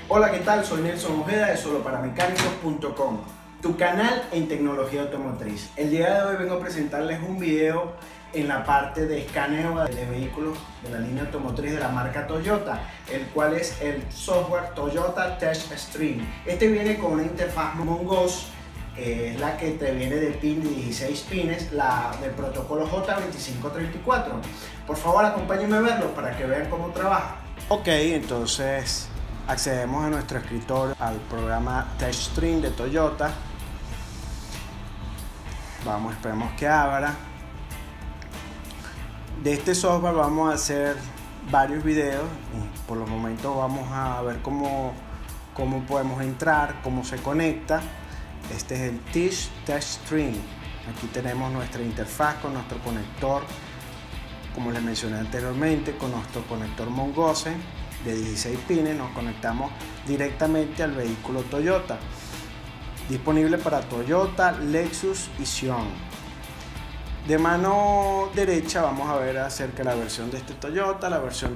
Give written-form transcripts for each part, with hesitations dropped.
Hola, ¿qué tal? Soy Nelson Ojeda de soloparamecanicos.com, tu canal en tecnología automotriz. El día de hoy vengo a presentarles un video en la parte de escaneo de vehículos de la línea automotriz de la marca Toyota, el cual es el software Toyota TouchStream. Este viene con una interfaz Mongoose, es la que te viene de pin de 16 pines, la del protocolo J2534. Por favor, acompáñenme a verlo para que vean cómo trabaja. Ok, entonces accedemos a nuestro escritorio al programa TouchStream de Toyota. Esperemos que abra. De este software vamos a hacer varios videos. Por los momentos vamos a ver cómo podemos entrar, cómo se conecta. Este es el TouchStream. Aquí tenemos nuestra interfaz con nuestro conector, como les mencioné anteriormente, con nuestro conector Mongoose de 16 pines. Nos conectamos directamente al vehículo Toyota, disponible para Toyota, Lexus y Sion. De mano derecha vamos a ver acerca de la versión de este Toyota, la versión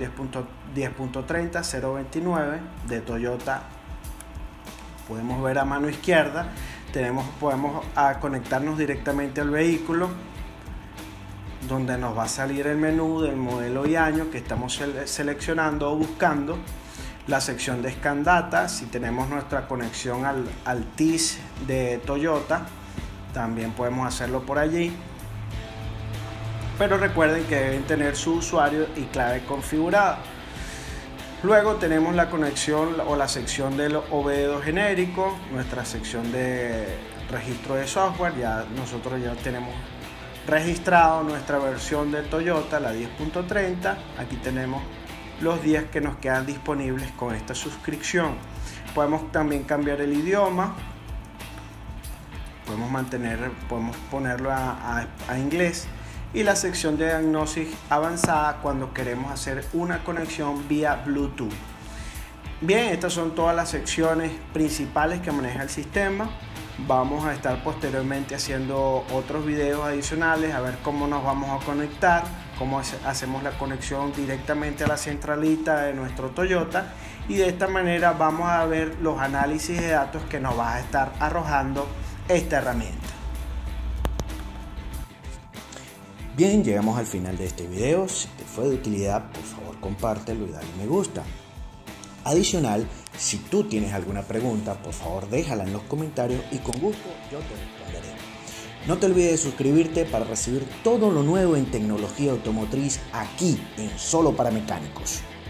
10.30.029 de Toyota. Podemos ver a mano izquierda, podemos conectarnos directamente al vehículo, donde nos va a salir el menú del modelo y año que estamos seleccionando o buscando, la sección de Scan Data. Si tenemos nuestra conexión al TIS de Toyota, también podemos hacerlo por allí, pero recuerden que deben tener su usuario y clave configurada. Luego tenemos la conexión o la sección del OBD2 genérico, nuestra sección de registro de software. Nosotros ya tenemos registrado nuestra versión de Toyota, la 10.30. Aquí tenemos los días que nos quedan disponibles con esta suscripción. Podemos también cambiar el idioma, podemos ponerlo a inglés, y la sección de diagnosis avanzada cuando queremos hacer una conexión vía Bluetooth. Bien, estas son todas las secciones principales que maneja el sistema. Vamos a estar posteriormente haciendo otros videos adicionales a ver cómo nos vamos a conectar, cómo hacemos la conexión directamente a la centralita de nuestro Toyota, y de esta manera vamos a ver los análisis de datos que nos va a estar arrojando esta herramienta. Bien, llegamos al final de este video. Si te fue de utilidad, por favor compártelo y dale me gusta. Adicional, si tú tienes alguna pregunta, por favor déjala en los comentarios y con gusto yo te responderé. No te olvides de suscribirte para recibir todo lo nuevo en tecnología automotriz aquí en Solo para Mecánicos.